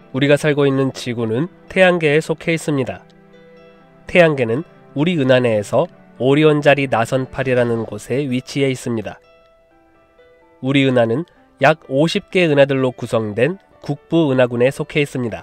우리가 살고 있는 지구는 태양계에 속해 있습니다. 태양계는 우리 은하내에서 오리온자리 나선팔이라는 곳에 위치해 있습니다. 우리 은하는 약 50개 은하들로 구성된 국부은하군에 속해 있습니다.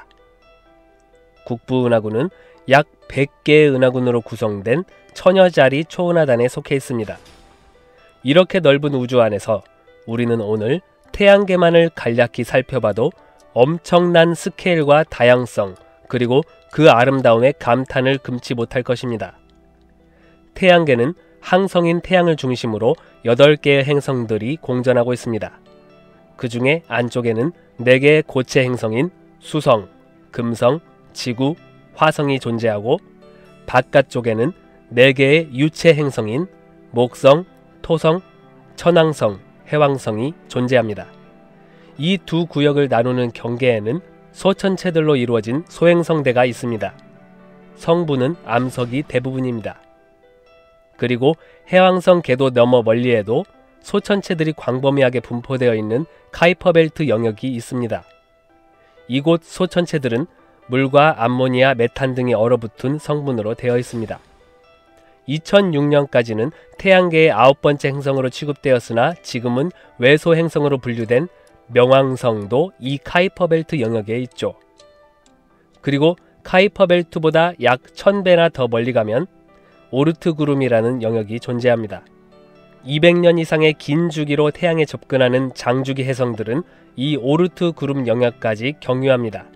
국부은하군은 약 100개의 은하군으로 구성된 천여자리 초은하단에 속해 있습니다. 이렇게 넓은 우주 안에서 우리는 오늘 태양계만을 간략히 살펴봐도 엄청난 스케일과 다양성, 그리고 그 아름다움에 감탄을 금치 못할 것입니다. 태양계는 항성인 태양을 중심으로 8개의 행성들이 공전하고 있습니다. 그 중에 안쪽에는 4개의 고체 행성인 수성, 금성, 지구, 화성이 존재하고 바깥쪽에는 4개의 유체 행성인 목성, 토성, 천왕성, 해왕성이 존재합니다. 이 두 구역을 나누는 경계에는 소천체들로 이루어진 소행성대가 있습니다. 성부는 암석이 대부분입니다. 그리고 해왕성 궤도 너머 멀리에도 소천체들이 광범위하게 분포되어 있는 카이퍼벨트 영역이 있습니다. 이곳 소천체들은 물과 암모니아, 메탄 등이 얼어붙은 성분으로 되어 있습니다. 2006년까지는 태양계의 9번째 행성으로 취급되었으나 지금은 외소 행성으로 분류된 명왕성도 이 카이퍼벨트 영역에 있죠. 그리고 카이퍼벨트보다 약 1000배나 더 멀리 가면 오르트 구름이라는 영역이 존재합니다. 200년 이상의 긴 주기로 태양에 접근하는 장주기 해성들은 이 오르트 구름 영역까지 경유합니다.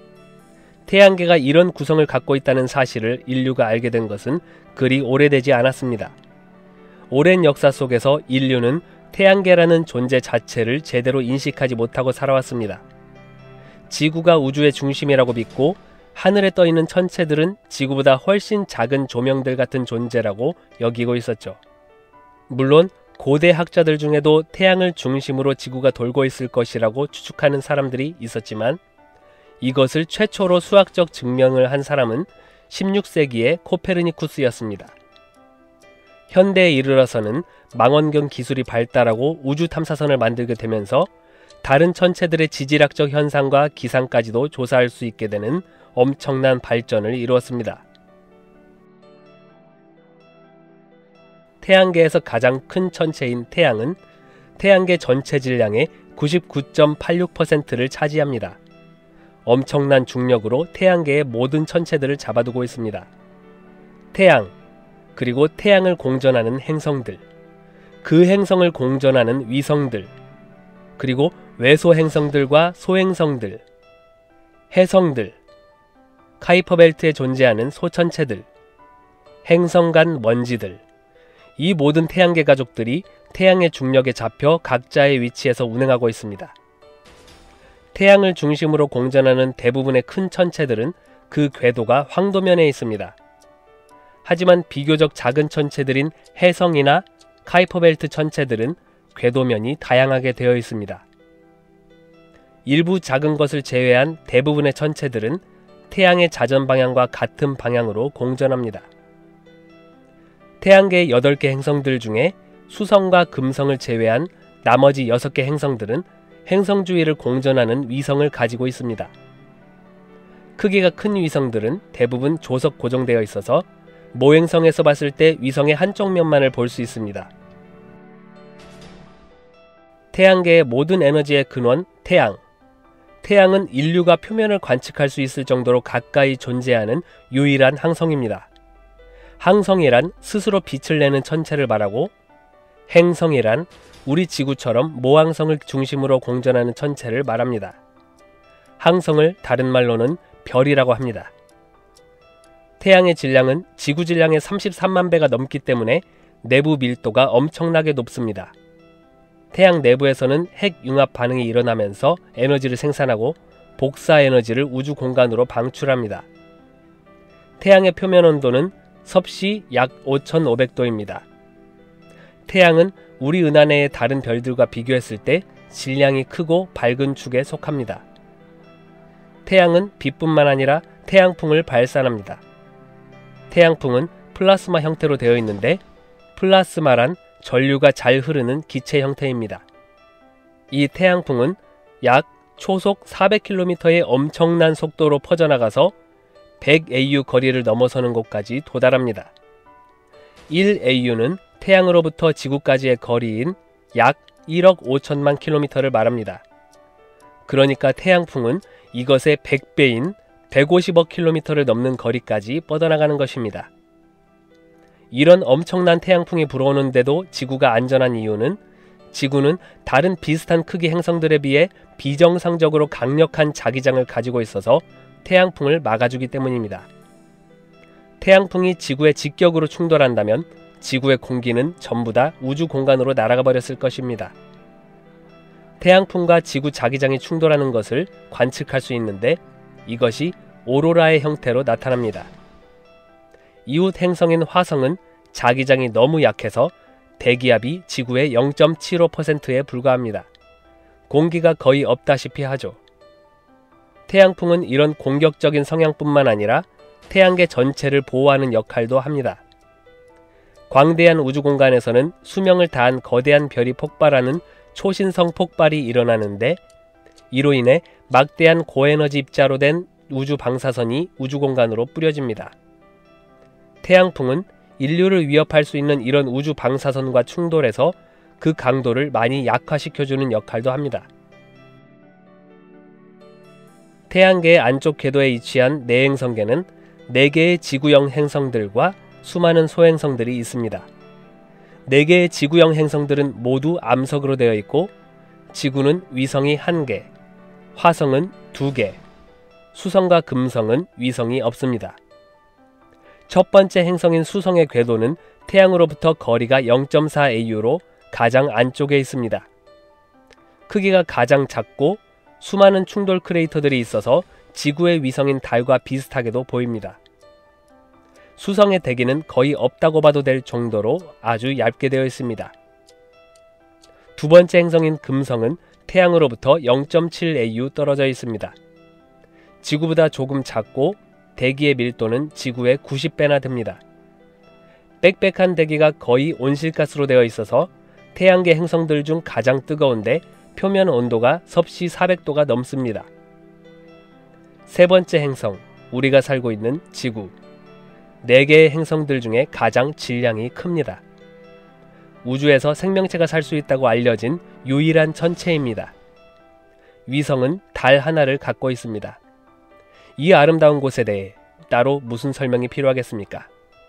태양계가 이런 구성을 갖고 있다는 사실을 인류가 알게 된 것은 그리 오래되지 않았습니다. 오랜 역사 속에서 인류는 태양계라는 존재 자체를 제대로 인식하지 못하고 살아왔습니다. 지구가 우주의 중심이라고 믿고 하늘에 떠있는 천체들은 지구보다 훨씬 작은 조명들 같은 존재라고 여기고 있었죠. 물론 고대 학자들 중에도 태양을 중심으로 지구가 돌고 있을 것이라고 추측하는 사람들이 있었지만 이것을 최초로 수학적 증명을 한 사람은 16세기의 코페르니쿠스였습니다. 현대에 이르러서는 망원경 기술이 발달하고 우주 탐사선을 만들게 되면서 다른 천체들의 지질학적 현상과 기상까지도 조사할 수 있게 되는 엄청난 발전을 이루었습니다. 태양계에서 가장 큰 천체인 태양은 태양계 전체 질량의 99.86%를 차지합니다. 엄청난 중력으로 태양계의 모든 천체들을 잡아두고 있습니다. 태양, 그리고 태양을 공전하는 행성들, 그 행성을 공전하는 위성들, 그리고 외소 행성들과 소행성들, 해성들, 카이퍼벨트에 존재하는 소천체들, 행성 간 먼지들, 이 모든 태양계 가족들이 태양의 중력에 잡혀 각자의 위치에서 운행하고 있습니다. 태양을 중심으로 공전하는 대부분의 큰 천체들은 그 궤도가 황도면에 있습니다. 하지만 비교적 작은 천체들인 해성이나 카이퍼벨트 천체들은 궤도면이 다양하게 되어 있습니다. 일부 작은 것을 제외한 대부분의 천체들은 태양의 자전 방향과 같은 방향으로 공전합니다. 태양계의 8개 행성들 중에 수성과 금성을 제외한 나머지 6개 행성들은 행성 주위를 공전하는 위성을 가지고 있습니다. 크기가 큰 위성들은 대부분 조석 고정되어 있어서 모행성에서 봤을 때 위성의 한쪽 면만을 볼 수 있습니다. 태양계의 모든 에너지의 근원, 태양. 태양은 인류가 표면을 관측할 수 있을 정도로 가까이 존재하는 유일한 항성입니다. 항성이란 스스로 빛을 내는 천체를 말하고, 행성이란 우리 지구처럼 모항성을 중심으로 공전하는 천체를 말합니다. 항성을 다른 말로는 별이라고 합니다. 태양의 질량은 지구 질량의 33만 배가 넘기 때문에 내부 밀도가 엄청나게 높습니다. 태양 내부에서는 핵융합 반응이 일어나면서 에너지를 생산하고 복사 에너지를 우주 공간으로 방출합니다. 태양의 표면 온도는 섭씨 약 5500도입니다. 태양은 우리 은하내의 다른 별들과 비교했을 때 질량이 크고 밝은 축에 속합니다. 태양은 빛뿐만 아니라 태양풍을 발산합니다. 태양풍은 플라스마 형태로 되어 있는데 플라스마란 전류가 잘 흐르는 기체 형태입니다. 이 태양풍은 약 초속 400km의 엄청난 속도로 퍼져나가서 100AU 거리를 넘어서는 곳까지 도달합니다. 1AU는 태양으로부터 지구까지의 거리인 약 1억 5천만 킬로미터를 말합니다. 그러니까 태양풍은 이것의 100배인 150억 킬로미터를 넘는 거리까지 뻗어나가는 것입니다. 이런 엄청난 태양풍이 불어오는데도 지구가 안전한 이유는 지구는 다른 비슷한 크기 행성들에 비해 비정상적으로 강력한 자기장을 가지고 있어서 태양풍을 막아주기 때문입니다. 태양풍이 지구에 직격으로 충돌한다면 지구의 공기는 전부 다 우주 공간으로 날아가 버렸을 것입니다. 태양풍과 지구 자기장이 충돌하는 것을 관측할 수 있는데 이것이 오로라의 형태로 나타납니다. 이웃 행성인 화성은 자기장이 너무 약해서 대기압이 지구의 0.75%에 불과합니다. 공기가 거의 없다시피 하죠. 태양풍은 이런 공격적인 성향뿐만 아니라 태양계 전체를 보호하는 역할도 합니다. 광대한 우주 공간에서는 수명을 다한 거대한 별이 폭발하는 초신성 폭발이 일어나는데 이로 인해 막대한 고에너지 입자로 된 우주 방사선이 우주 공간으로 뿌려집니다. 태양풍은 인류를 위협할 수 있는 이런 우주 방사선과 충돌해서 그 강도를 많이 약화시켜주는 역할도 합니다. 태양계의 안쪽 궤도에 위치한 내행성계는 4개의 지구형 행성들과 수많은 소행성들이 있습니다. 4개의 지구형 행성들은 모두 암석으로 되어 있고 지구는 위성이 1개, 화성은 2개, 수성과 금성은 위성이 없습니다. 첫 번째 행성인 수성의 궤도는 태양으로부터 거리가 0.4AU로 가장 안쪽에 있습니다. 크기가 가장 작고 수많은 충돌 크레이터들이 있어서 지구의 위성인 달과 비슷하게도 보입니다. 수성의 대기는 거의 없다고 봐도 될 정도로 아주 얇게 되어 있습니다. 두 번째 행성인 금성은 태양으로부터 0.7AU 떨어져 있습니다. 지구보다 조금 작고 대기의 밀도는 지구의 90배나 됩니다. 빽빽한 대기가 거의 온실가스로 되어 있어서 태양계 행성들 중 가장 뜨거운데 표면 온도가 섭씨 400도가 넘습니다. 세 번째 행성, 우리가 살고 있는 지구. 4개의 행성들 중에 가장 질량이 큽니다. 우주에서 생명체가 살 수 있다고 알려진 유일한 천체입니다. 위성은 달 하나를 갖고 있습니다. 이 아름다운 곳에 대해 따로 무슨 설명이 필요하겠습니까?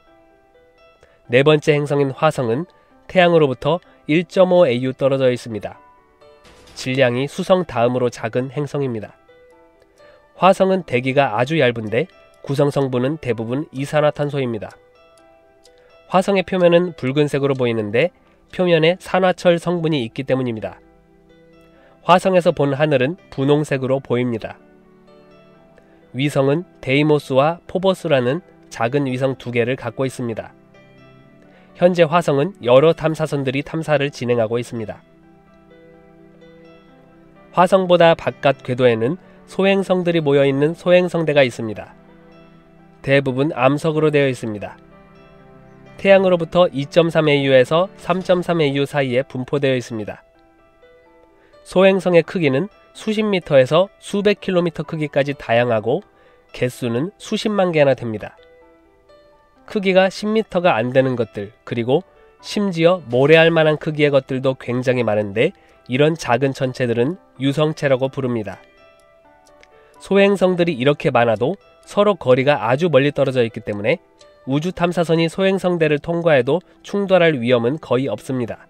네 번째 행성인 화성은 태양으로부터 1.5AU 떨어져 있습니다. 질량이 수성 다음으로 작은 행성입니다. 화성은 대기가 아주 얇은데 구성 성분은 대부분 이산화탄소입니다. 화성의 표면은 붉은색으로 보이는데 표면에 산화철 성분이 있기 때문입니다. 화성에서 본 하늘은 분홍색으로 보입니다. 위성은 데이모스와 포보스라는 작은 위성 2개를 갖고 있습니다. 현재 화성은 여러 탐사선들이 탐사를 진행하고 있습니다. 화성보다 바깥 궤도에는 소행성들이 모여있는 소행성대가 있습니다. 대부분 암석으로 되어 있습니다. 태양으로부터 2.3AU에서 3.3AU 사이에 분포되어 있습니다. 소행성의 크기는 수십 미터에서 수백 킬로미터 크기까지 다양하고 개수는 수십만 개나 됩니다. 크기가 10m가 안 되는 것들, 그리고 심지어 모래알 만한 크기의 것들도 굉장히 많은데 이런 작은 천체들은 유성체라고 부릅니다. 소행성들이 이렇게 많아도 서로 거리가 아주 멀리 떨어져 있기 때문에 우주 탐사선이 소행성대를 통과해도 충돌할 위험은 거의 없습니다.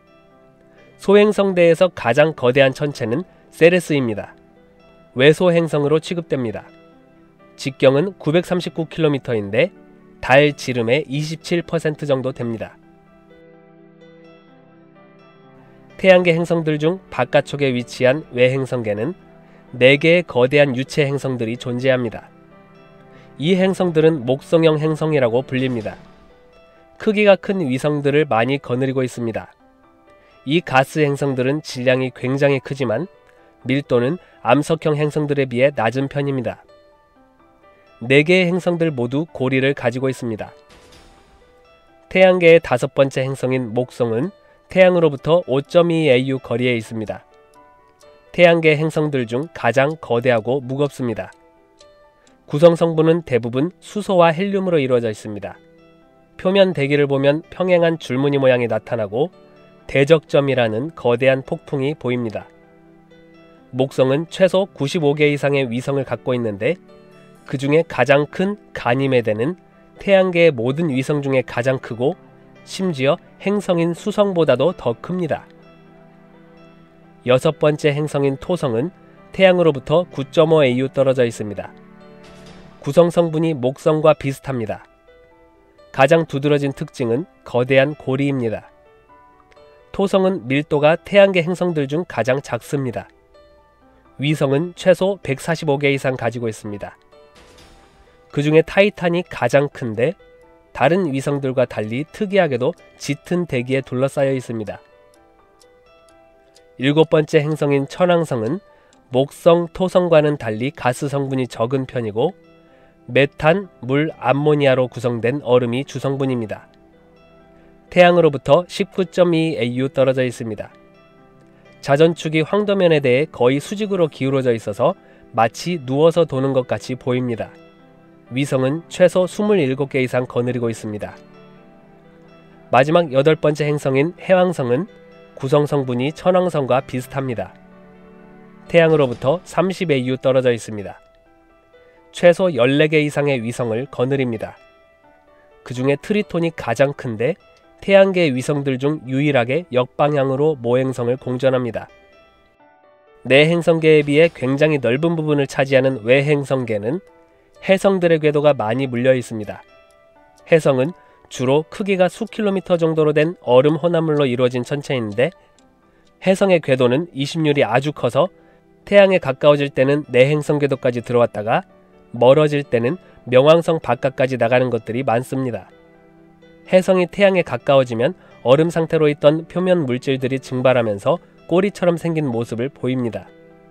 소행성대에서 가장 거대한 천체는 세레스입니다. 외소행성으로 취급됩니다. 직경은 939km인데 달 지름의 27% 정도 됩니다. 태양계 행성들 중 바깥쪽에 위치한 외행성계는 4개의 거대한 유체 행성들이 존재합니다. 이 행성들은 목성형 행성이라고 불립니다. 크기가 큰 위성들을 많이 거느리고 있습니다. 이 가스 행성들은 질량이 굉장히 크지만 밀도는 암석형 행성들에 비해 낮은 편입니다. 4개의 행성들 모두 고리를 가지고 있습니다. 태양계의 5번째 행성인 목성은 태양으로부터 5.2AU 거리에 있습니다. 태양계 행성들 중 가장 거대하고 무겁습니다. 구성 성분은 대부분 수소와 헬륨으로 이루어져 있습니다. 표면 대기를 보면 평행한 줄무늬 모양이 나타나고 대적점이라는 거대한 폭풍이 보입니다. 목성은 최소 95개 이상의 위성을 갖고 있는데 그 중에 가장 큰 가니메데는 태양계의 모든 위성 중에 가장 크고 심지어 행성인 수성보다도 더 큽니다. 여섯 번째 행성인 토성은 태양으로부터 9.5AU 떨어져 있습니다. 구성 성분이 목성과 비슷합니다. 가장 두드러진 특징은 거대한 고리입니다. 토성은 밀도가 태양계 행성들 중 가장 작습니다. 위성은 최소 145개 이상 가지고 있습니다. 그 중에 타이탄이 가장 큰데 다른 위성들과 달리 특이하게도 짙은 대기에 둘러싸여 있습니다. 일곱 번째 행성인 천왕성은 목성, 토성과는 달리 가스 성분이 적은 편이고 메탄, 물, 암모니아로 구성된 얼음이 주성분입니다. 태양으로부터 19.2AU 떨어져 있습니다. 자전축이 황도면에 대해 거의 수직으로 기울어져 있어서 마치 누워서 도는 것 같이 보입니다. 위성은 최소 27개 이상 거느리고 있습니다. 마지막 여덟 번째 행성인 해왕성은 구성 성분이 천왕성과 비슷합니다. 태양으로부터 30AU 떨어져 있습니다. 최소 14개 이상의 위성을 거느립니다. 그 중에 트리톤이 가장 큰데 태양계 위성들 중 유일하게 역방향으로 모행성을 공전합니다. 내 행성계에 비해 굉장히 넓은 부분을 차지하는 외행성계는 해성들의 궤도가 많이 물려 있습니다. 해성은 주로 크기가 수킬로미터 정도로 된 얼음 혼합물로 이루어진 천체인데 해성의 궤도는 이심률이 아주 커서 태양에 가까워질 때는 내행성 궤도까지 들어왔다가 멀어질 때는 명왕성 바깥까지 나가는 것들이 많습니다. 해성이 태양에 가까워지면 얼음 상태로 있던 표면 물질들이 증발하면서 꼬리처럼 생긴 모습을 보입니다.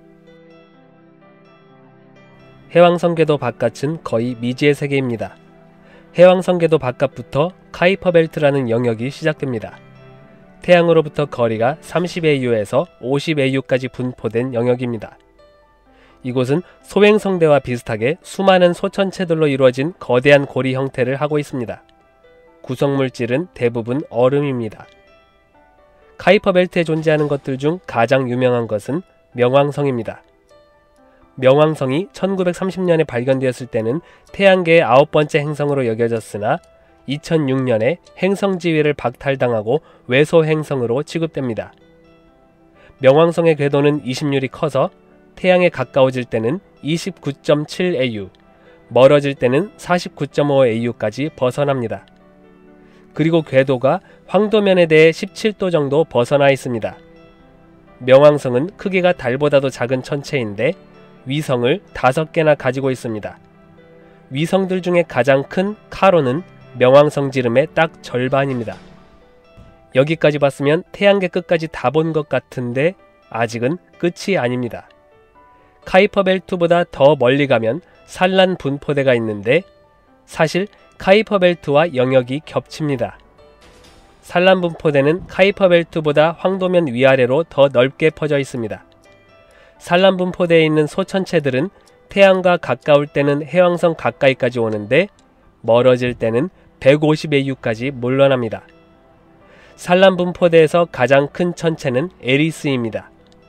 해왕성 궤도 바깥은 거의 미지의 세계입니다. 해왕성 궤도 바깥부터 카이퍼 벨트라는 영역이 시작됩니다. 태양으로부터 거리가 30AU에서 50AU까지 분포된 영역입니다. 이곳은 소행성대와 비슷하게 수많은 소천체들로 이루어진 거대한 고리 형태를 하고 있습니다. 구성물질은 대부분 얼음입니다. 카이퍼 벨트에 존재하는 것들 중 가장 유명한 것은 명왕성입니다. 명왕성이 1930년에 발견되었을 때는 태양계의 9번째 행성으로 여겨졌으나 2006년에 행성 지위를 박탈당하고 외소 행성으로 취급됩니다. 명왕성의 궤도는 이심률이 커서 태양에 가까워질 때는 29.7AU, 멀어질 때는 49.5AU까지 벗어납니다. 그리고 궤도가 황도면에 대해 17도 정도 벗어나 있습니다. 명왕성은 크기가 달보다도 작은 천체인데 위성을 5개나 가지고 있습니다. 위성들 중에 가장 큰 카로는 명왕성 지름의 딱 절반입니다. 여기까지 봤으면 태양계 끝까지 다 본 것 같은데 아직은 끝이 아닙니다. 카이퍼 벨트보다 더 멀리 가면 산란 분포대가 있는데 사실 카이퍼 벨트와 영역이 겹칩니다. 산란 분포대는 카이퍼 벨트보다 황도면 위아래로 더 넓게 퍼져 있습니다. 산란 분포대에 있는 소천체들은 태양과 가까울 때는 해왕성 가까이까지 오는데 멀어질 때는 150AU까지 물러납니다. 산란 분포대에서 가장 큰 천체는 에리스입니다.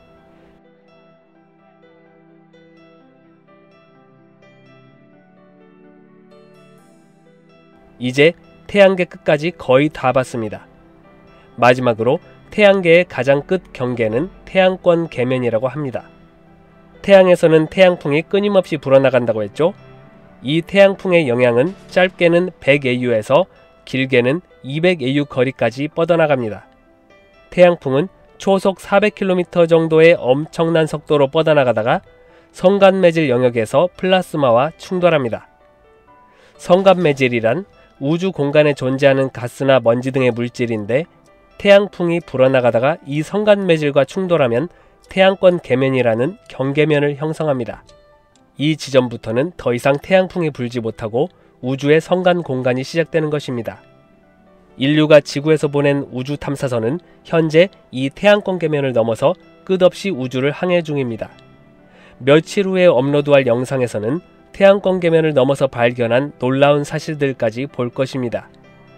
이제 태양계 끝까지 거의 다 봤습니다. 마지막으로 태양계의 가장 끝 경계는 태양권 계면이라고 합니다. 태양에서는 태양풍이 끊임없이 불어나간다고 했죠. 이 태양풍의 영향은 짧게는 100AU에서 길게는 200AU 거리까지 뻗어나갑니다. 태양풍은 초속 400km 정도의 엄청난 속도로 뻗어나가다가 성간매질 영역에서 플라스마와 충돌합니다. 성간매질이란 우주 공간에 존재하는 가스나 먼지 등의 물질인데 태양풍이 불어나가다가 이 성간매질과 충돌하면 태양권 계면이라는 경계면을 형성합니다. 이 지점부터는 더 이상 태양풍이 불지 못하고 우주의 성간 공간이 시작되는 것입니다. 인류가 지구에서 보낸 우주 탐사선은 현재 이 태양권 계면을 넘어서 끝없이 우주를 항해 중입니다. 며칠 후에 업로드할 영상에서는 태양권 계면을 넘어서 발견한 놀라운 사실들까지 볼 것입니다.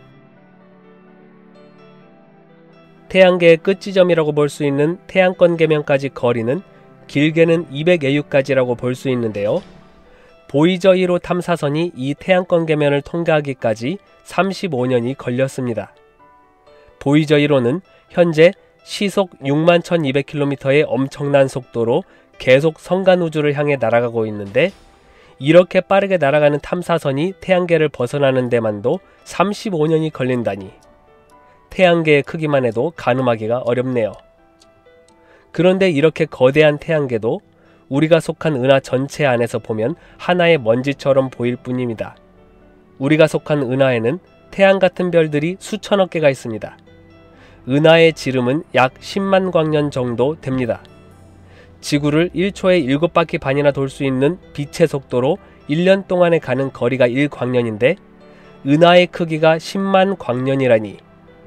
태양계의 끝지점이라고 볼 수 있는 태양권 계면까지 거리는 길게는 200AU까지라고 볼 수 있는데요. 보이저 1호 탐사선이 이 태양권 계면을 통과하기까지 35년이 걸렸습니다. 보이저 1호는 현재 시속 61,200km의 엄청난 속도로 계속 성간 우주를 향해 날아가고 있는데, 이렇게 빠르게 날아가는 탐사선이 태양계를 벗어나는 데만도 35년이 걸린다니 태양계의 크기만 해도 가늠하기가 어렵네요. 그런데 이렇게 거대한 태양계도 우리가 속한 은하 전체 안에서 보면 하나의 먼지처럼 보일 뿐입니다. 우리가 속한 은하에는 태양 같은 별들이 수천억 개가 있습니다. 은하의 지름은 약 10만 광년 정도 됩니다. 지구를 1초에 7바퀴 반이나 돌 수 있는 빛의 속도로 1년 동안에 가는 거리가 1광년인데 은하의 크기가 10만 광년이라니.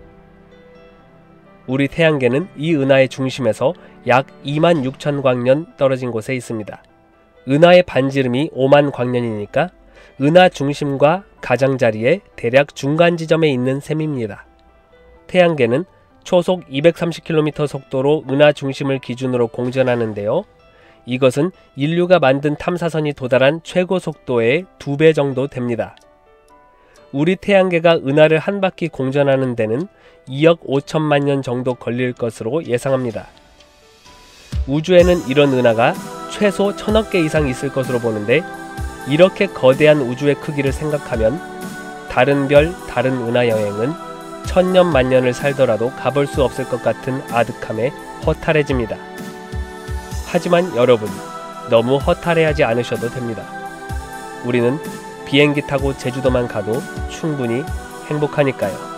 우리 태양계는 이 은하의 중심에서 약 2만 6천 광년 떨어진 곳에 있습니다. 은하의 반지름이 5만 광년이니까 은하 중심과 가장자리의 대략 중간 지점에 있는 셈입니다. 태양계는 초속 230km 속도로 은하 중심을 기준으로 공전하는데요. 이것은 인류가 만든 탐사선이 도달한 최고 속도의 2배 정도 됩니다. 우리 태양계가 은하를 한 바퀴 공전하는 데는 2억 5천만 년 정도 걸릴 것으로 예상합니다. 우주에는 이런 은하가 최소 1000억 개 이상 있을 것으로 보는데, 이렇게 거대한 우주의 크기를 생각하면 다른 별, 다른 은하 여행은 천년 만년을 살더라도 가볼 수 없을 것 같은 아득함에 허탈해집니다. 하지만 여러분, 너무 허탈해하지 않으셔도 됩니다. 우리는 비행기 타고 제주도만 가도 충분히 행복하니까요.